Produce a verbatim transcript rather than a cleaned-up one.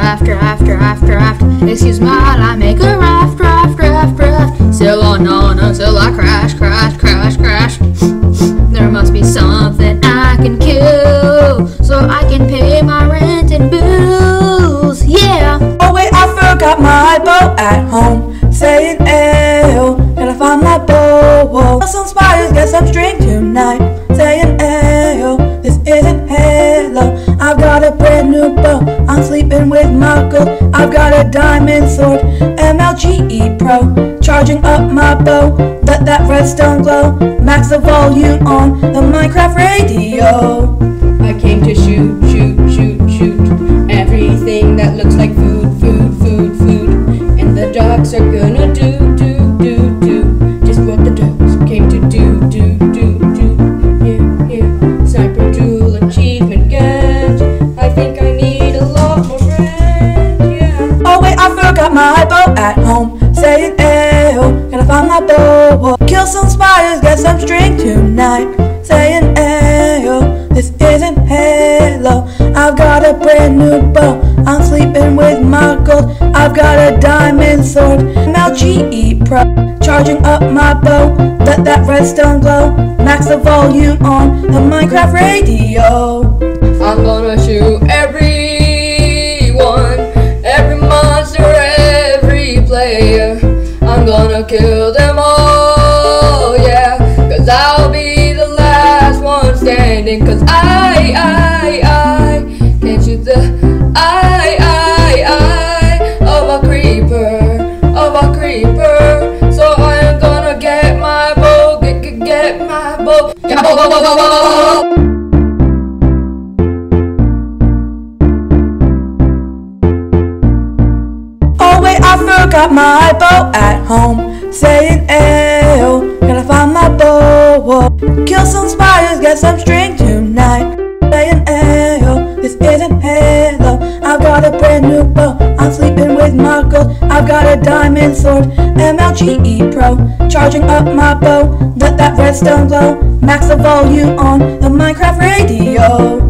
raft, raft, raft, raft. Excuse me while I make a raft, raft, raft, raft. Still on on until I crash, crash, crash, crash. There must be something I can kill so I can pay my rent and bills. Yeah. Oh wait, I forgot my bow at home. Saying ayo, gotta find my bow. Some spiders get some string tonight. Saying ayo, this isn't Halo. I've got a brand new bow. I'm sleeping with my girl. I've got a diamond sword, M L G E Pro. Charging up my bow, let that redstone glow. Max the volume on the Minecraft radio. I came to shoot, shoot, shoot, shoot everything that looks like food, food, food, food. And the dogs are gonna do, do, do, do just what the dogs came to do, do, do, do. Yeah, yeah. Sniper tool achievement get. I think I need a lot more bread, yeah. Oh wait, I forgot my bow at home. Saying ayo, gotta find my bow. Kill some spiders, get some string tonight. Saying ayo, this isn't Halo. I've got a brand new bow. I'm sleeping with my gold. I've got a diamond sword, M L G E Pro. Charging up my bow, let that redstone glow. Max the volume on the Minecraft radio. I'm gonna shoot everyone, every monster, every player. I'm gonna kill them all, yeah. Cause I'll be the last one standing. Cause I, I, I can't shoot the I, I, I of a creeper, of a creeper. So I am gonna get my bow, get, get, get my bow, get my bow, bow, bow, bow, bow, bow. Oh wait, I forgot my bow at home. Saying ayo, gotta find my bow. Kill some spiders, get some string tonight. Saying ayo, this isn't Halo. I've got a brand new bow. I'm sleeping with my gold. I've got a diamond sword, M L G E Pro. Charging up my bow, let that redstone glow. Max the volume on the Minecraft radio.